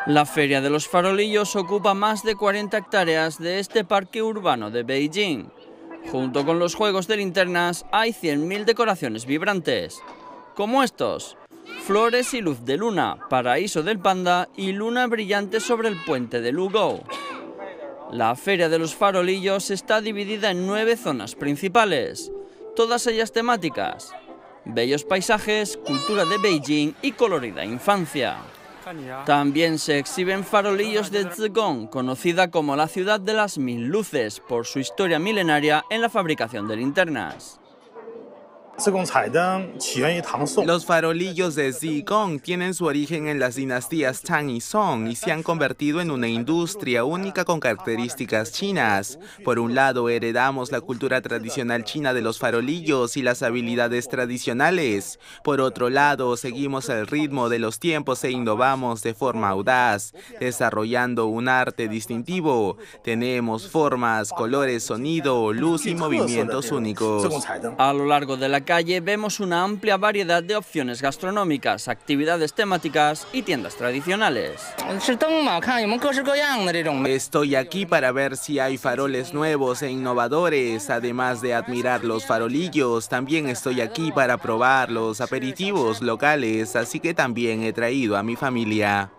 La Feria de los Farolillos ocupa más de 40 hectáreas de este parque urbano de Beijing. Junto con los juegos de linternas hay 100.000 decoraciones vibrantes, como estos: flores y luz de luna, paraíso del panda y luna brillante sobre el puente de Lugou. La Feria de los Farolillos está dividida en 9 zonas principales, todas ellas temáticas: bellos paisajes, cultura de Beijing y colorida infancia. También se exhiben farolillos de Zigong, conocida como la ciudad de las 1000 luces, por su historia milenaria en la fabricación de linternas. Los farolillos de Zigong tienen su origen en las dinastías Tang y Song y se han convertido en una industria única con características chinas. Por un lado, heredamos la cultura tradicional china de los farolillos y las habilidades tradicionales. Por otro lado, seguimos el ritmo de los tiempos e innovamos de forma audaz, desarrollando un arte distintivo. Tenemos formas, colores, sonido, luz y movimientos únicos. A lo largo de la calle vemos una amplia variedad de opciones gastronómicas, actividades temáticas y tiendas tradicionales. Estoy aquí para ver si hay faroles nuevos e innovadores. Además de admirar los farolillos, también estoy aquí para probar los aperitivos locales, así que también he traído a mi familia.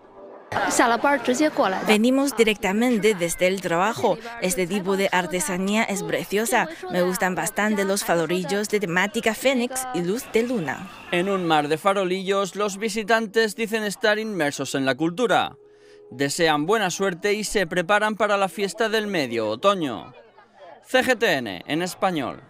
Venimos directamente desde el trabajo. Este tipo de artesanía es preciosa. Me gustan bastante los farolillos de temática fénix y luz de luna. En un mar de farolillos, los visitantes dicen estar inmersos en la cultura. Desean buena suerte y se preparan para la fiesta del medio otoño. CGTN en español.